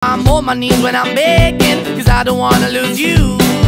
I'm on my knees when I'm begging, 'cause I don't wanna lose you.